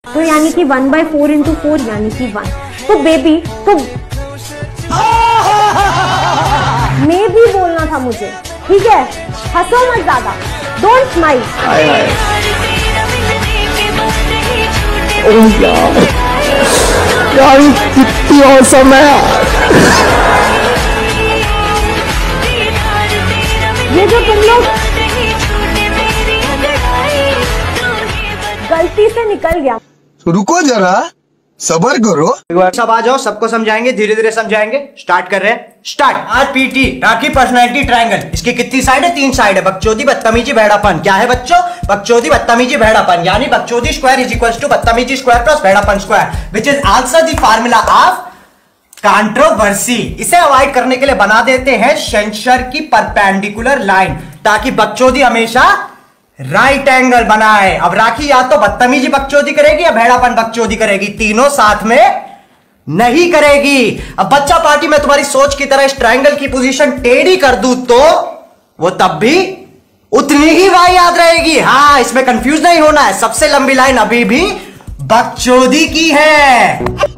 तो यानी कि 1/4 इंटू 4 यानी कि 1। तो बेबी तो मैं भी बोलना था मुझे, ठीक है? हंसो मत ज्यादा, डोंट स्माइल। यार कितनी औसम है। ये जो तुम लोग गलती से निकल गया। रुको जरा, सबर करो। सब आ जाओ, सबको समझाएंगे, धीरे धीरे समझाएंगे। स्टार्ट कर रहे हैं। Start. RPT, Rakhi personality triangle. इसकी कितनी साइड है? 3 साइड है। बकचोदी, बदतमीजी, भेड़ापन। क्या है बच्चों? बकचोदी, बदतमीजी, भेड़ापन। यानी बकचोदी स्क्वायर इज इक्वल टू बदतमीजी स्क्वायर प्लस भेड़ापन square, which is also the formula of controversy. इसे अवॉइड करने के लिए बना देते हैं सेंसर की परपेंडिकुलर लाइन, ताकि बकचोदी हमेशा राइट एंगल बनाए। अब राखी या तो बदतमीजी बकचोदी करेगी या भेड़ापन बकचोदी करेगी, तीनों साथ में नहीं करेगी। अब बच्चा पार्टी में तुम्हारी सोच की तरह इस ट्रायंगल की पोजीशन टेढ़ी कर दूं तो वो तब भी उतनी ही वाई याद रहेगी। हाँ, इसमें कंफ्यूज नहीं होना है। सबसे लंबी लाइन अभी भी बकचोदी की है।